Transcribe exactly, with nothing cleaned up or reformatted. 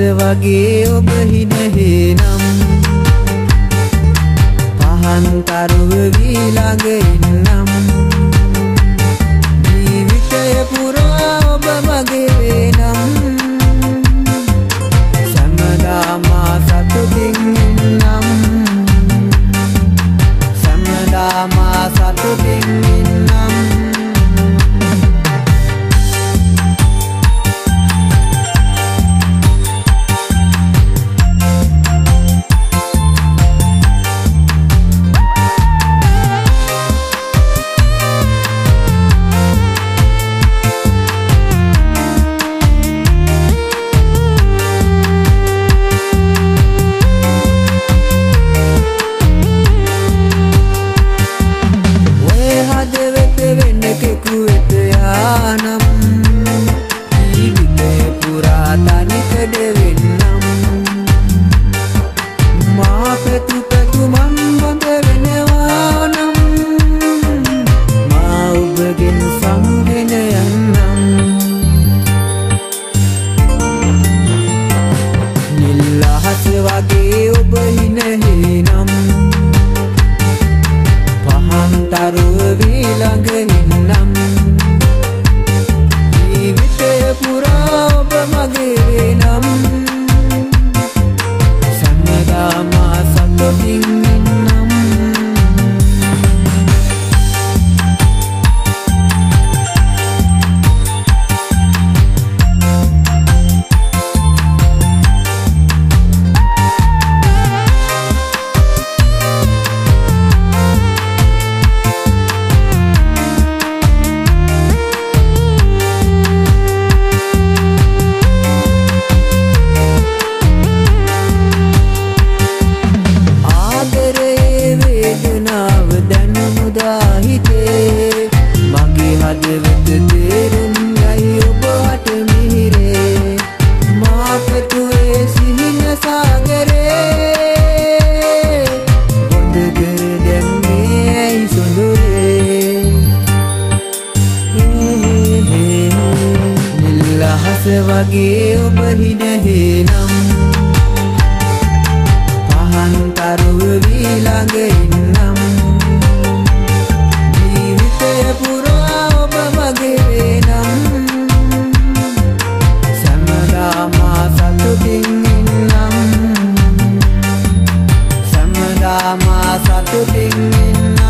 වගේ ඔබ හිනහෙනම් පහන් තරුව වී ළඟ ඉන්නම් ජීවිතය පුරා ඔබ මගේ වෙනම් සැමදා මා සතුටින් ඉන්නම් සැමදා මා සතුටින් ඉන්නම් වගේ ඔබ හිනහෙනම් පහන් තරුව වී ළඟ ඉන්නම් ජීවිතය පුරා ඔබ මගේ වෙනම් සැමදා මා සතුටින් ඉන්නම් මගේ හදවත තේරුම් යයි ඔබට මිහිරේ මා පෙතුවේ සිහින සාගරේ බොඳ කර දැම්මේ ඇයි සොඳුරේ නිල් අහස වගේ ඔබ හිනහෙනම් පහන් තරුව වී ළඟ ඉන්නම් පුරා ඔබ මගේ වෙනම් සැමදා මා සතුටින් ඉන්නම් සැමදා මා සතුටින් ඉන්නම්